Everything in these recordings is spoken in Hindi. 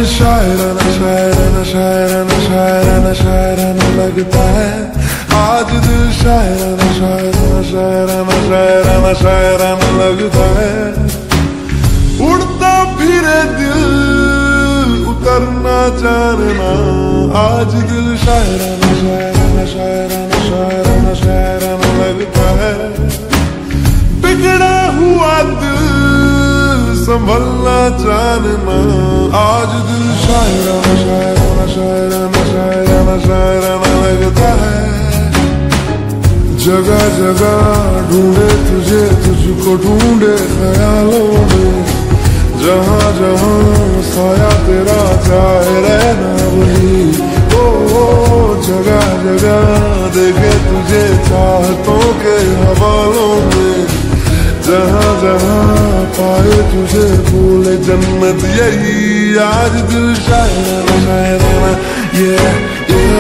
शायराना शायराना शायराना शायराना शायराना लगता है। आज दिल शायराना शायराना शायराना शायराना शायराना लगता है। उड़ता फिरे दिल उतरना जानना, आज दिल शायराना शायराना शायराना शायराना शायराना लगता है। बिगड़ा हुआ दिल संभलना जानना, आज दिल शायराना शायराना शायराना शायराना शायराना लगता है। जगह जगह ढूंढे तुझे, तुझको ढूंढे ख्यालों में, जहाँ जहाँ साया तेरा चाहे रहना वही। ओ जगह जगह देखे तुझे चाहतों के हवालों में, जहाँ जहाँ पाए तुझे भूले जन्नत यही। आज दिल शायराना शायराना ये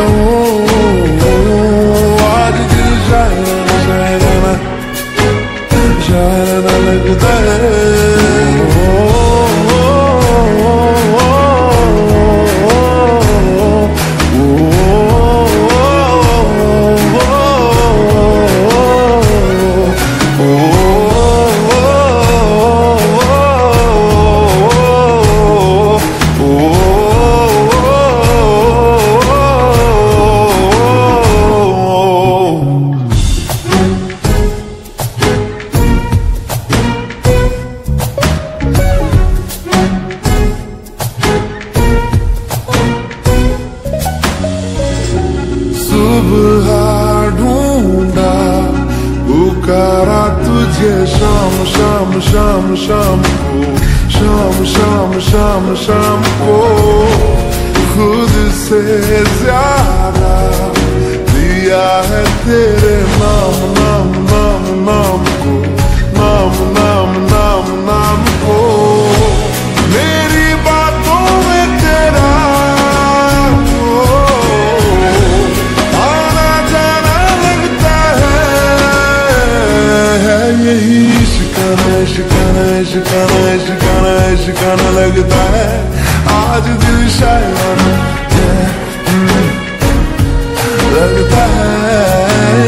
आज दिल शायराना शायराना शायराना लगता है। ढूंढा पुकारा तुझे शाम शाम शाम शाम को, शाम शाम शाम शाम को। खुद से ज्यादा दिया है तेरे नाम नाम नाम नाम को, नाम नाम नाम नाम को। मेरी बातों में तेरा शिकाना शिकाना शिकाना लगता है। आज दिल शायराना लगता है।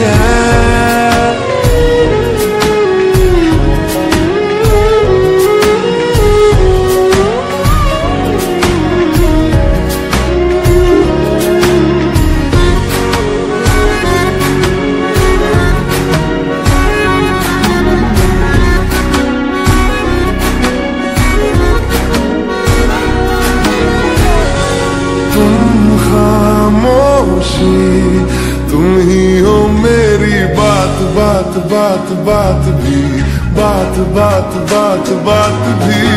तुम ही हो मेरी बात बात बात बात भी, बात बात बात बात भी।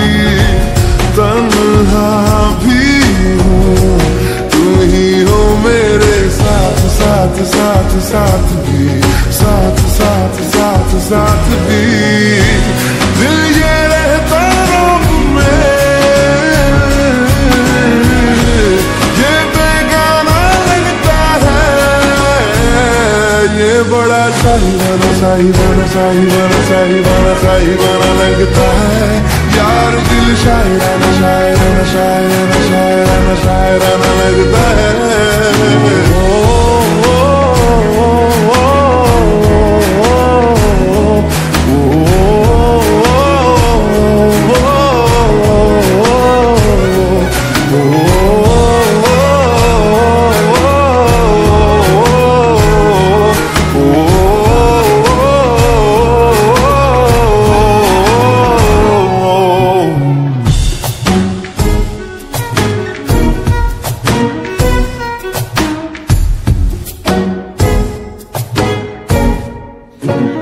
तन्हा भी हूँ, तुम ही हो मेरे साथ साथ साथ साथ भी, साथ साथ साथ साथ भी। दिल ये रहता रब में, ये बेगाना लगता है। ये बड़ा साहिबाना साहिबाना साहिबाना साहिबाना साहिबाना लगता है। यार दिल शायराना शायराना शायराना शायराना शायराना लगता है। Mm-hmm.